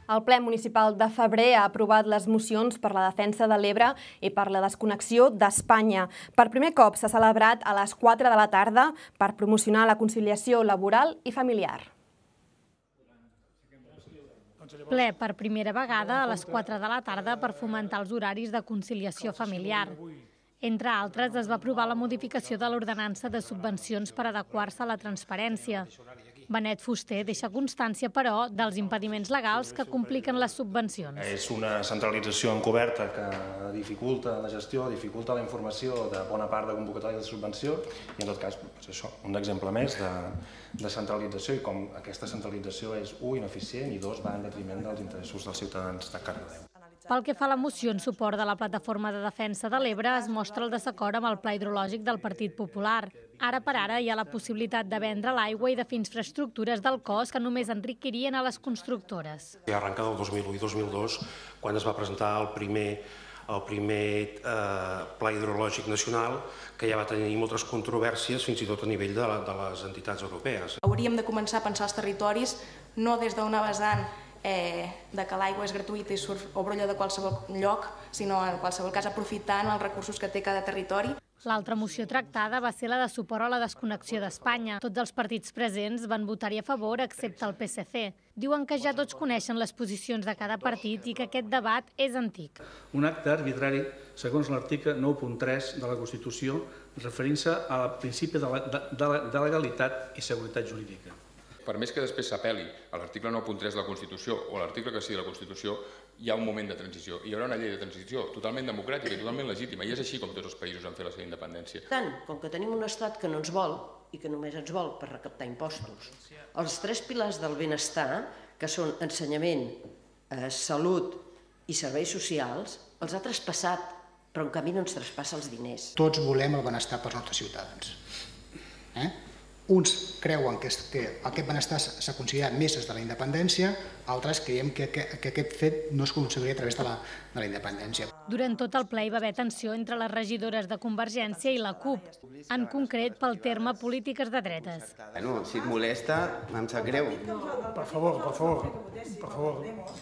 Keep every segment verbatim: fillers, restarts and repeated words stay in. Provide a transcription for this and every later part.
El ple municipal de febrer ha aprovat les mocions per la defensa de l'Ebre i per la desconnexió d'Espanya. Per primer cop s'ha celebrat a les quatre de la tarda per promocionar la conciliació laboral i familiar. Ple per primera vegada a les quatre de la tarda per fomentar els horaris de conciliació familiar. Entre altres, es va aprovar la modificació de l'ordenança de subvencions per adequar-se a la transparència. Benet Fuster deixa constància, però, dels impediments legals que compliquen les subvencions. És una centralització encoberta que dificulta la gestió, dificulta la informació de bona part de convocatòries de subvenció i, en tot cas, això, un exemple més de centralització i com aquesta centralització és, un, ineficient i, dos, va en detriment dels interessos dels ciutadans de Cardedeu. Pel que fa a la moció en suport de la Plataforma de Defensa de l'Ebre, es mostra el desacord amb el pla hidrològic del Partit Popular. Ara per ara hi ha la possibilitat de vendre l'aigua i de fer infraestructures del cos que només enriquirien a les constructores. Arrenca del dos mil u i dos mil dos, quan es va presentar el primer el primer pla hidrològic nacional, que ja va tenir moltes controvèrsies, fins i tot a nivell de les entitats europees. Hauríem de començar a pensar els territoris no des d'una vessant de que l'aigua és gratuïta i surt o brolla de qualsevol lloc, sinó en qualsevol cas aprofitant els recursos que té cada territori. L'altra moció tractada va ser la de suport a la desconnexió d'Espanya. Tots els partits presents van votar-hi a favor, excepte el P S C. Diuen que ja tots coneixen les posicions de cada partit i que aquest debat és antic. Un acte arbitrari, segons l'article nou punt tres de la Constitució, referint-se al principi de legalitat i seguretat jurídica. Per més que després s'apel·li a l'article nou punt tres de la Constitució o a l'article que sigui de la Constitució, hi ha un moment de transició. Hi haurà una llei de transició totalment democràtica i totalment legítima, i és així com tots els països han fet la seva independència. Tant, com que tenim un estat que no ens vol i que només ens vol per recaptar impostos, els tres pilars del benestar, que són ensenyament, salut i serveis socials, els ha traspassat, però en canvi no ens traspassa els diners. Tots volem el benestar pels nostres ciutadans. Uns creuen que aquest benestar s'ha considerat més des de la independència, altres creiem que aquest fet no es aconseguiria a través de la independència. Durant tot el ple hi va haver tensió entre les regidores de Convergència i la CUP, en concret pel terme polítiques de dretes. Si et molesta, em sap greu. Per favor, per favor, per favor.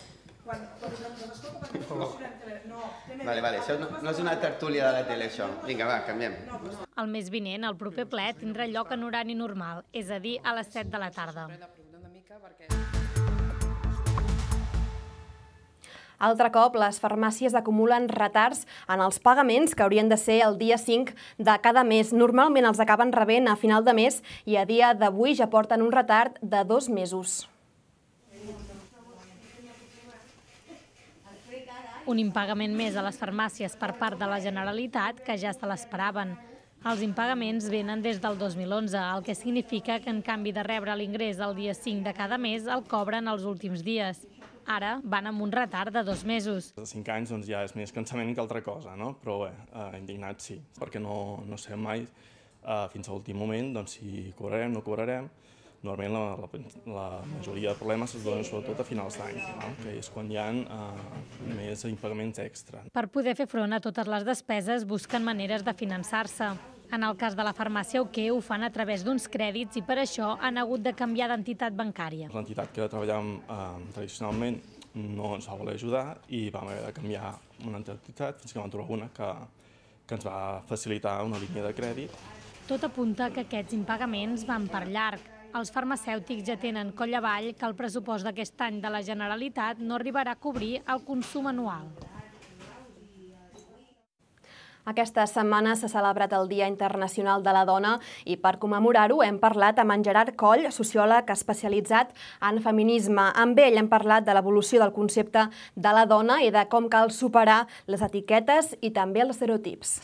Vale, vale, això no és una tertúlia de la tele, això. Vinga, va, canviem. El mes vinent, el proper ple, tindrà lloc en horari normal, és a dir, a les set de la tarda. Altre cop, les farmàcies acumulen retards en els pagaments que haurien de ser el dia cinc de cada mes. Normalment els acaben rebent a final de mes i a dia d'avui ja porten un retard de dos mesos. Un impagament més a les farmàcies per part de la Generalitat, que ja se l'esperaven. Els impagaments venen des del dos mil onze, el que significa que en canvi de rebre l'ingrés el dia cinc de cada mes, el cobren els últims dies. Ara van amb un retard de dos mesos. Cinc anys ja és més cansament que altra cosa, però bé, indignat sí, perquè no sabem mai fins a l'últim moment si cobrarem o no cobrarem. Normalment la majoria de problemes es donen sobretot a finals d'any, que és quan hi ha més impagaments extra. Per poder fer front a totes les despeses busquen maneres de finançar-se. En el cas de la farmàcia O K ho fan a través d'uns crèdits i per això han hagut de canviar d'entitat bancària. L'entitat que treballàvem tradicionalment no ens va voler ajudar i vam haver de canviar una entitat fins que vam trobar una que ens va facilitar una línia de crèdit. Tot apunta que aquests impagaments van per llarg. Els farmacèutics ja tenen coll avall que el pressupost d'aquest any de la Generalitat no arribarà a cobrir el consum anual. Aquesta setmana s'ha celebrat el Dia Internacional de la Dona i per commemorar-ho hem parlat amb en Gerard Coll, sociòleg especialitzat en feminisme. Amb ell hem parlat de l'evolució del concepte de la dona i de com cal superar les etiquetes i també els estereotips.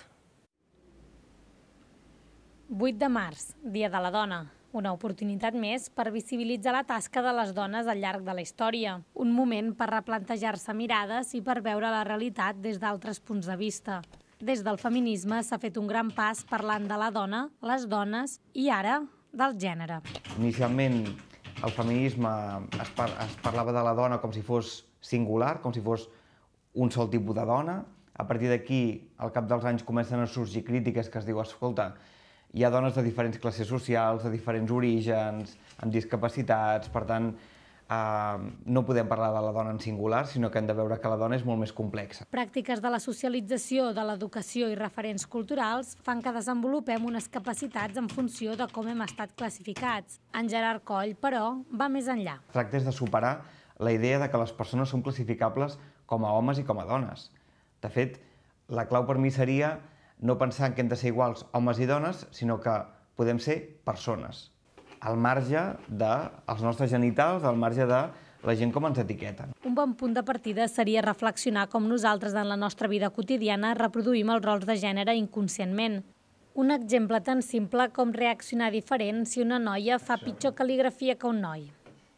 vuit de març, Dia de la Dona. Una oportunitat més per visibilitzar la tasca de les dones al llarg de la història. Un moment per replantejar-se mirades i per veure la realitat des d'altres punts de vista. Des del feminisme s'ha fet un gran pas parlant de la dona, les dones i ara del gènere. Inicialment el feminisme es parlava de la dona com si fos singular, com si fos un sol tipus de dona. A partir d'aquí, al cap dels anys, comencen a sorgir crítiques que es diu, escolta, hi ha dones de diferents classes socials, de diferents orígens, amb discapacitats, per tant, no podem parlar de la dona en singular, sinó que hem de veure que la dona és molt més complexa. Pràctiques de la socialització, de l'educació i referents culturals fan que desenvolupem unes capacitats en funció de com hem estat classificats. En Gerard Coll, però, va més enllà. Es tracta de superar la idea de que les persones són classificables com a homes i com a dones. De fet, la clau per mi seria no pensar que hem de ser iguals homes i dones, sinó que podem ser persones, al marge dels nostres genitals, al marge de la gent com ens etiqueten. Un bon punt de partida seria reflexionar com nosaltres en la nostra vida quotidiana reproduïm els rols de gènere inconscientment. Un exemple tan simple com reaccionar diferent si una noia fa pitjor cal·ligrafia que un noi.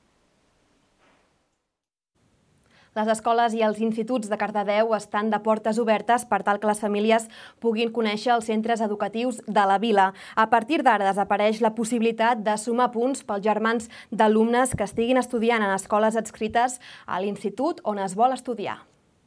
Les escoles i els instituts de Cardedeu estan de portes obertes per tal que les famílies puguin conèixer els centres educatius de la vila. A partir d'ara desapareix la possibilitat de sumar punts pels germans d'alumnes que estiguin estudiant en escoles adscrites a l'institut on es vol estudiar.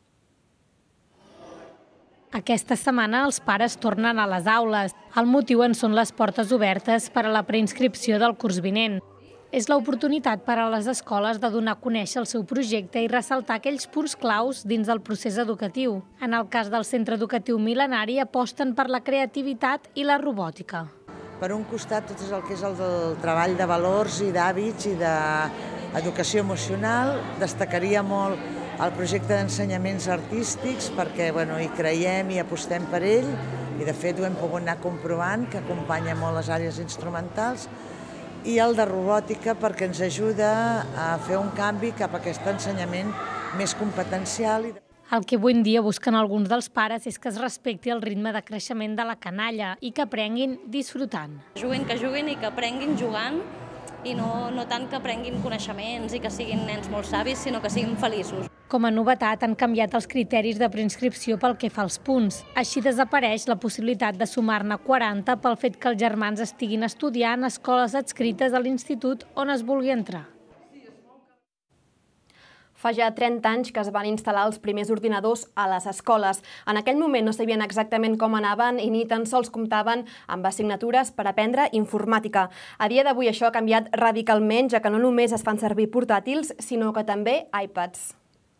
Aquesta setmana els pares tornen a les aules. El motiu en són les portes obertes per a la preinscripció del curs vinent. És l'oportunitat per a les escoles de donar a conèixer el seu projecte i ressaltar aquells punts claus dins del procés educatiu. En el cas del centre educatiu mil·lenari aposten per la creativitat i la robòtica. Per un costat, tot el que és el del treball de valors i d'hàbits i d'educació emocional, destacaria molt el projecte d'ensenyaments artístics perquè hi creiem i apostem per ell i de fet ho hem pogut anar comprovant que acompanya molt les àrees instrumentals, i el de robòtica perquè ens ajuda a fer un canvi cap a aquest ensenyament més competencial. El que avui en dia busquen alguns dels pares és que es respecti el ritme de creixement de la canalla i que aprenguin disfrutant. Juguin, que juguin i que aprenguin jugant i no, no tant que aprenguin coneixements i que siguin nens molt savis, sinó que siguin feliços. Com a novetat, han canviat els criteris de preinscripció pel que fa als punts. Així desapareix la possibilitat de sumar-ne quaranta pel fet que els germans estiguin estudiant a escoles adscrites a l'institut on es vulgui entrar. Fa ja trenta anys que es van instal·lar els primers ordinadors a les escoles. En aquell moment no sabien exactament com anaven i ni tan sols comptaven amb assignatures per aprendre informàtica. A dia d'avui això ha canviat radicalment, ja que no només es fan servir portàtils, sinó que també iPads.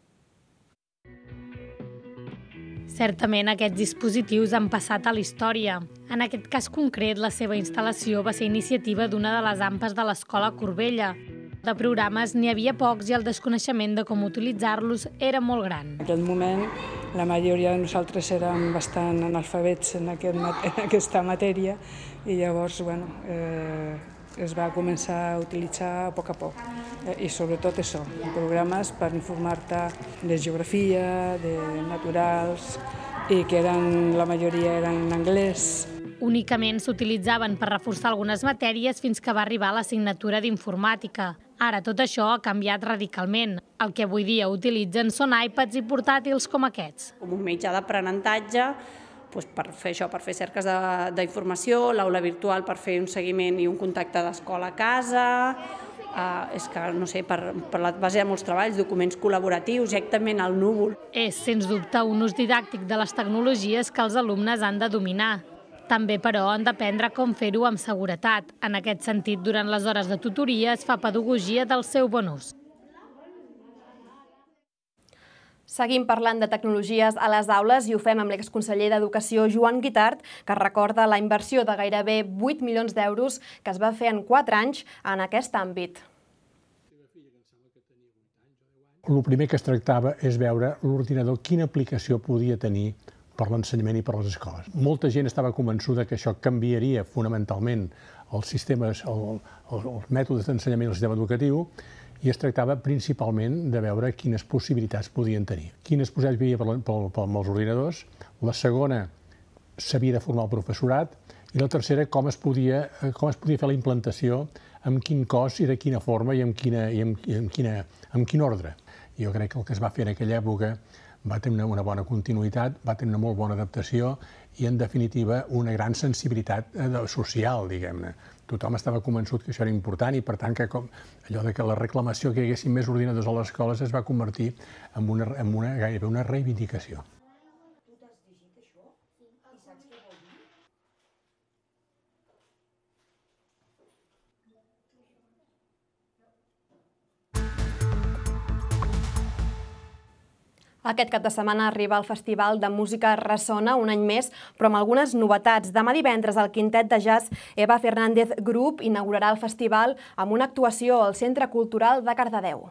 Certament, aquests dispositius han passat a la història. En aquest cas concret, la seva instal·lació va ser iniciativa d'una de les AMPAs de l'Escola Corbella. De programes n'hi havia pocs i el desconeixement de com utilitzar-los era molt gran. En aquest moment, la majoria de nosaltres érem bastant analfabets en, aquest, en aquesta matèria i llavors, bueno, eh, es va començar a utilitzar a poc a poc. I sobretot això, programes per informar-te de geografia, de naturals, i que eren, la majoria eren en anglès. Únicament s'utilitzaven per reforçar algunes matèries fins que va arribar l'assignatura d'informàtica. Ara tot això ha canviat radicalment. El que avui dia utilitzen són iPads i portàtils com aquests. Com un mitjà d'aprenentatge, per fer això, per fer cerques d'informació, l'aula virtual per fer un seguiment i un contacte d'escola a casa, és que, no sé, per la base de molts treballs, documents col·laboratius, directament al núvol. És, sens dubte, un ús didàctic de les tecnologies que els alumnes han de dominar. També, però, han d'aprendre com fer-ho amb seguretat. En aquest sentit, durant les hores de tutoria es fa pedagogia del seu bon ús. Seguim parlant de tecnologies a les aules i ho fem amb l'exconseller d'Educació Joan Guitart, que recorda la inversió de gairebé vuit milions d'euros que es va fer en quatre anys en aquest àmbit. El primer que es tractava és veure l'ordinador quina aplicació podia tenir per l'ensenyament i per les escoles. Molta gent estava convençuda que això canviaria fonamentalment els sistemes, els mètodes d'ensenyament i el sistema educatiu, i es tractava principalment de veure quines possibilitats podien tenir. Quines possibilitats hi havia per als ordinadors, la segona s'havia de formar el professorat i la tercera com es podia fer la implantació, amb quin cost i de quina forma i amb quin ordre. Jo crec que el que es va fer en aquella època va tenir una bona continuïtat, va tenir una molt bona adaptació i, en definitiva, una gran sensibilitat social, diguem-ne. Tothom estava convençut que això era important i, per tant, que allò que la reclamació que hi haguessin més ordinadors a les escoles es va convertir en gairebé una reivindicació. Aquest cap de setmana arriba el Festival de Música Ressona un any més, però amb algunes novetats. Demà divendres el quintet de jazz Eva Fernández Group inaugurarà el festival amb una actuació al Centre Cultural de Cardedeu.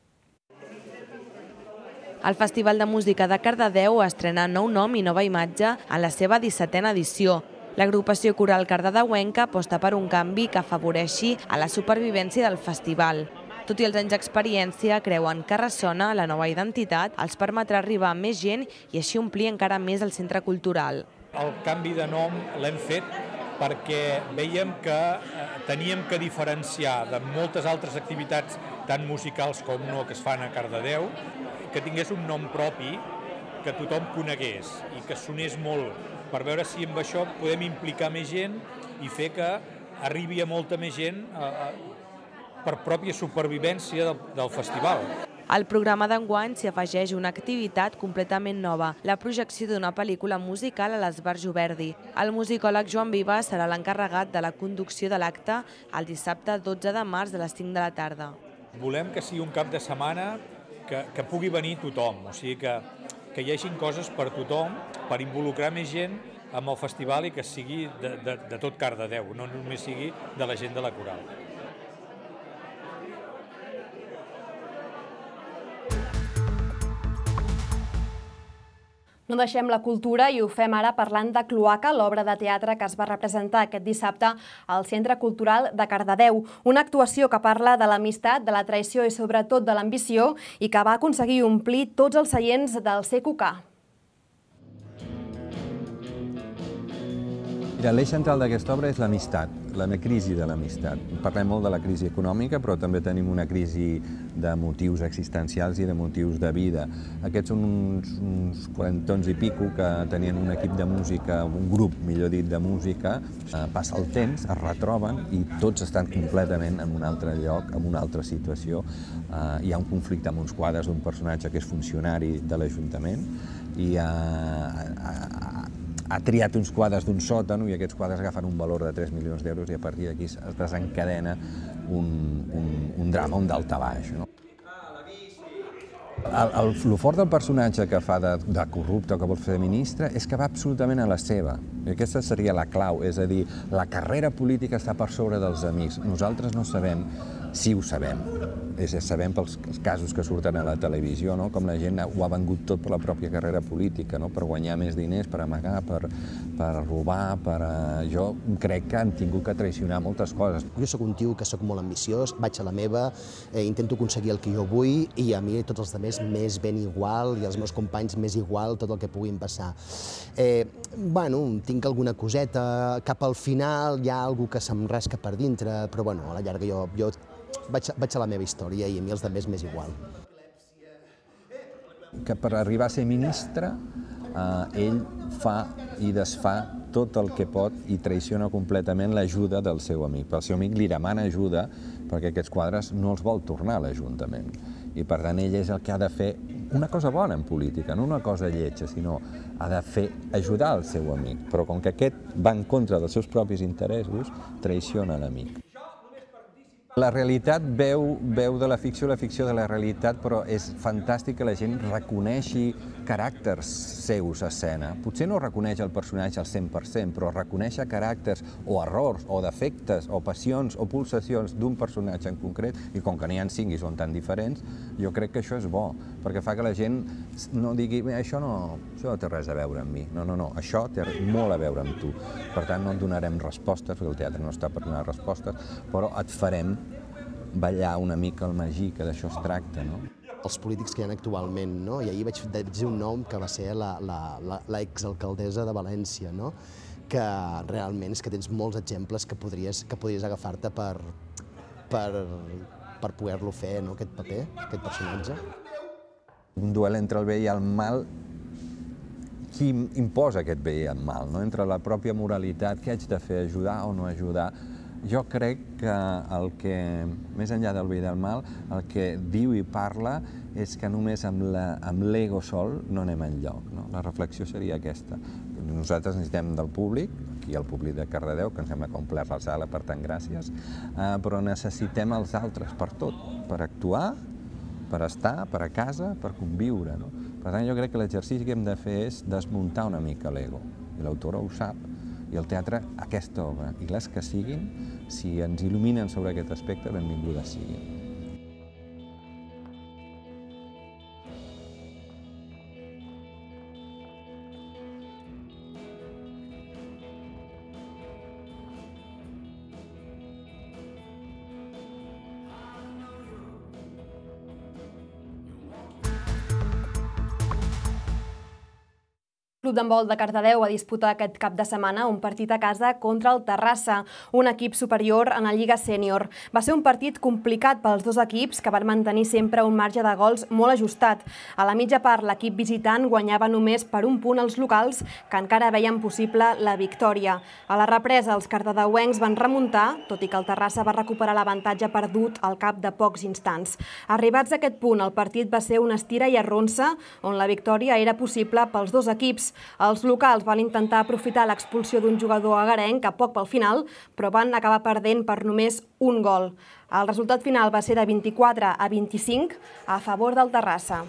El Festival de Música de Cardedeu estrena nou nom i nova imatge en la seva dissetena edició. L'agrupació coral cardedeuenca aposta per un canvi que afavoreixi a la supervivència del festival. Tot i els anys d'experiència, creuen que Ressona, la nova identitat, els permetrà arribar a més gent i així omplir encara més el centre cultural. El canvi de nom l'hem fet perquè veiem que teníem que diferenciar de moltes altres activitats tant musicals com no que es fan a Cardedeu, que tingués un nom propi que tothom conegués i que sonés molt, per veure si amb això podem implicar més gent i fer que arribi a molta més gent per pròpia supervivència del, del festival. Al programa d'enguany s'hi afegeix una activitat completament nova, la projecció d'una pel·lícula musical a l'Esbarjo Verdi. El musicòleg Joan Vives serà l'encarregat de la conducció de l'acte el dissabte dotze de març a les cinc de la tarda. Volem que sigui un cap de setmana que, que pugui venir tothom, o sigui que, que hi hagin coses per tothom, per involucrar més gent amb el festival i que sigui de, de, de tot Cardedeu, no només sigui de la gent de la coral. No deixem la cultura i ho fem ara parlant de Cloaca, l'obra de teatre que es va representar aquest dissabte al Centre Cultural de Cardedeu. Una actuació que parla de l'amistat, de la traïció i sobretot de l'ambició i que va aconseguir omplir tots els seients del C Q K. L'eix central d'aquesta obra és l'amistat, la crisi de l'amistat. Parlem molt de la crisi econòmica, però també tenim una crisi de motius existencials i de motius de vida. Aquests són uns, uns quarantons i pico que tenien un equip de música, un grup, millor dit, de música. Passa el temps, es retroben i tots estan completament en un altre lloc, en una altra situació. Hi ha un conflicte amb uns quadres d'un personatge que és funcionari de l'Ajuntament i ha triat uns quadres d'un sòtano i aquests quadres agafen un valor de tres milions d'euros i a partir d'aquí es desencadena un, un, un drama, un daltabaix. No? El, el, el fort del personatge que fa de, de corrupte o que vol fer de ministre és que va absolutament a la seva. I aquesta seria la clau, és a dir, la carrera política està per sobre dels amics. Nosaltres no sabem si ho sabem. És, sabem pels casos que surten a la televisió, no? Com la gent ho ha vengut tot per la pròpia carrera política, no? Per guanyar més diners, per amagar, per, per robar, per... Uh... Jo crec que han tingut que traicionar moltes coses. Jo sóc un tio que sóc molt ambiciós, vaig a la meva, eh, intento aconseguir el que jo vull i a mi tots els altres més ben igual i els meus companys més igual tot el que puguin passar. Eh, bueno, tinc alguna coseta, cap al final hi ha algú que se'm rasca per dintre, però bueno, a la llarga jo, jo vaig, vaig a la meva història i a mi els altres m'és igual. Que per arribar a ser ministre, eh, ell fa i desfà tot el que pot i traiciona completament l'ajuda del seu amic. El seu amic li demana ajuda perquè aquests quadres no els vol tornar a l'Ajuntament. I per tant ell és el que ha de fer una cosa bona en política, no una cosa lletja, sinó ha de fer ajudar el seu amic. Però com que aquest va en contra dels seus propis interessos, traiciona l'amic. La realitat veu, veu de la ficció, la ficció de la realitat, però és fantàstic que la gent reconeixi caràcters seus a escena. Potser no reconeix el personatge al cent per cent, però reconèixer caràcters o errors o defectes o passions o pulsacions d'un personatge en concret, i com que n'hi ha cinc i són tan diferents, jo crec que això és bo, perquè fa que la gent no digui això no, això no té res a veure amb mi. No, no, no, això té molt a veure amb tu. Per tant, no et donarem respostes, perquè el teatre no està per donar respostes, però et farem ballar una mica el magí, que d'això es tracta, no? Els polítics que hi ha actualment, no? I ahir vaig dir un nom que va ser l'exalcaldessa de València, no? Que realment és que tens molts exemples que podries, que podries agafar-te per, per, per poder-lo fer, no? Aquest paper, aquest personatge. Un duel entre el bé i el mal, qui imposa aquest bé i el mal, no? Entre la pròpia moralitat, què haig de fer, ajudar o no ajudar? Jo crec que el que, més enllà del bé i del mal, el que diu i parla és que només amb l'ego sol no anem enlloc. No? La reflexió seria aquesta. Nosaltres necessitem del públic, aquí el públic de Cardedeu, que ens sembla que ha omplert la sala, per tant, gràcies, eh, però necessitem els altres per tot, per actuar, per estar, per a casa, per conviure. No? Per tant, jo crec que l'exercici que hem de fer és desmuntar una mica l'ego. I l'autora ho sap, i el teatre aquesta obra. I les que siguin, si ens il·luminen sobre aquest aspecte, benvingudes siguin. El Club d'Handbol de Cardedeu ha disputat aquest cap de setmana un partit a casa contra el Terrassa, un equip superior en la Lliga Sènior. Va ser un partit complicat pels dos equips que van mantenir sempre un marge de gols molt ajustat. A la mitja part, l'equip visitant guanyava només per un punt als locals, que encara veien possible la victòria. A la represa, els cardedeuencs van remuntar, tot i que el Terrassa va recuperar l'avantatge perdut al cap de pocs instants. Arribats a aquest punt, el partit va ser una estira i arronsa, on la victòria era possible pels dos equips. Els locals van intentar aprofitar l'expulsió d'un jugador agarenc a poc pel final, però van acabar perdent per només un gol. El resultat final va ser de vint-i-quatre a vint-i-cinc a favor del Terrassa.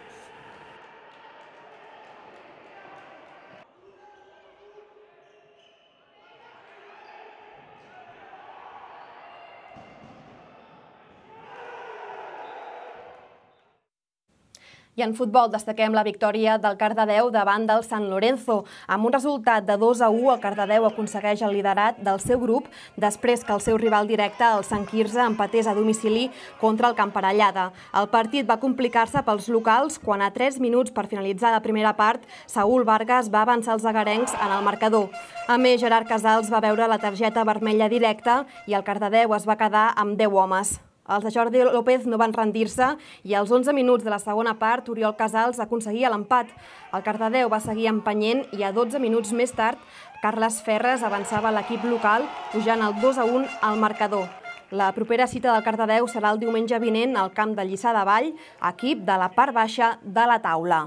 I en futbol destaquem la victòria del Cardedeu davant del San Lorenzo. Amb un resultat de dos a u, el Cardedeu aconsegueix el liderat del seu grup després que el seu rival directe, el Sant Quirze, empatés a domicili contra el Camparellada. El partit va complicar-se pels locals quan a tres minuts per finalitzar la primera part, Saúl Vargas va avançar els agarencs en el marcador. A més, Gerard Casals va veure la targeta vermella directa i el Cardedeu es va quedar amb deu homes. Els de Jordi López no van rendir-se i als onze minuts de la segona part, Oriol Casals aconseguia l'empat. El Cardedeu va seguir empenyent i a dotze minuts més tard, Carles Ferres avançava l'equip local, pujant el dos a un al marcador. La propera cita del Cardedeu serà el diumenge vinent al camp de Lliçà de Vall, equip de la part baixa de la taula.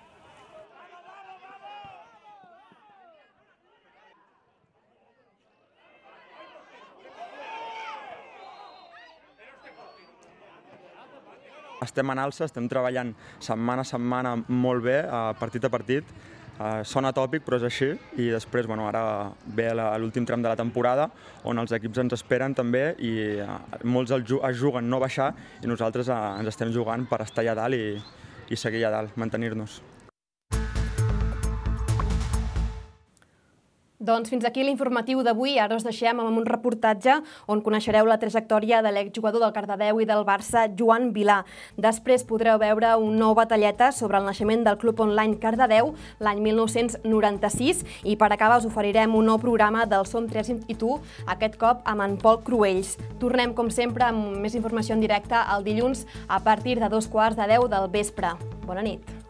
Estem en alça, estem treballant setmana a setmana molt bé, partit a partit. Sona tòpic, però és així. I després, bueno, ara ve l'últim tram de la temporada, on els equips ens esperen també i molts es juguen no baixar i nosaltres ens estem jugant per estar allà dalt i, i seguir allà dalt, mantenir-nos. Doncs fins aquí l'informatiu d'avui. Ara us deixem amb un reportatge on coneixereu la trajectòria de l'exjugador del Cardedeu i del Barça, Joan Vilà. Després podreu veure un nou batalleta sobre el naixement del Club Online Cardedeu l'any mil nou-cents noranta-sis i per acabar us oferirem un nou programa del Som tres i tu, aquest cop amb en Pol Cruells. Tornem, com sempre, amb més informació en directe el dilluns a partir de dos quarts de deu del vespre. Bona nit.